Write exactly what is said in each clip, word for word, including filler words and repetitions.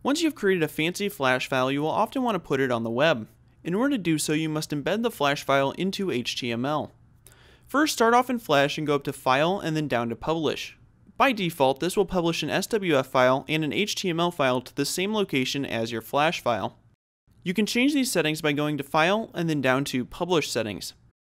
Once you've created a fancy Flash file, you will often want to put it on the web. In order to do so, you must embed the Flash file into H T M L. First, start off in Flash and go up to File and then down to Publish. By default, this will publish an S W F file and an H T M L file to the same location as your Flash file. You can change these settings by going to File and then down to Publish Settings.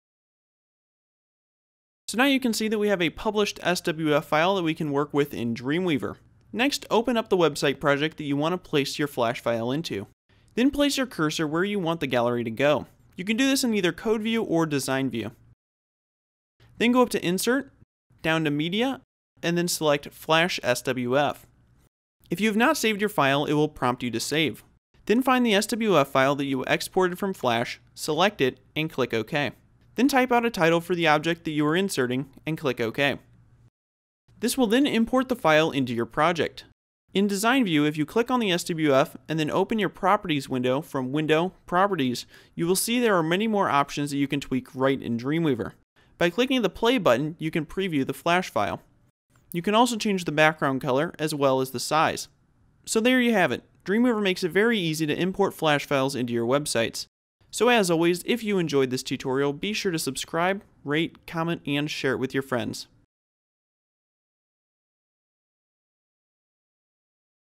So now you can see that we have a published S W F file that we can work with in Dreamweaver. Next, open up the website project that you want to place your Flash file into. Then place your cursor where you want the gallery to go. You can do this in either Code View or Design View. Then go up to Insert, down to Media, and then select Flash S W F. If you have not saved your file, it will prompt you to save. Then find the S W F file that you exported from Flash, select it, and click OK. Then type out a title for the object that you are inserting, and click OK. This will then import the file into your project. In Design View, if you click on the S W F and then open your Properties window from Window, Properties, you will see there are many more options that you can tweak right in Dreamweaver. By clicking the play button, you can preview the Flash file. You can also change the background color as well as the size. So there you have it. Dreamweaver makes it very easy to import Flash files into your websites. So as always, if you enjoyed this tutorial, be sure to subscribe, rate, comment, and share it with your friends.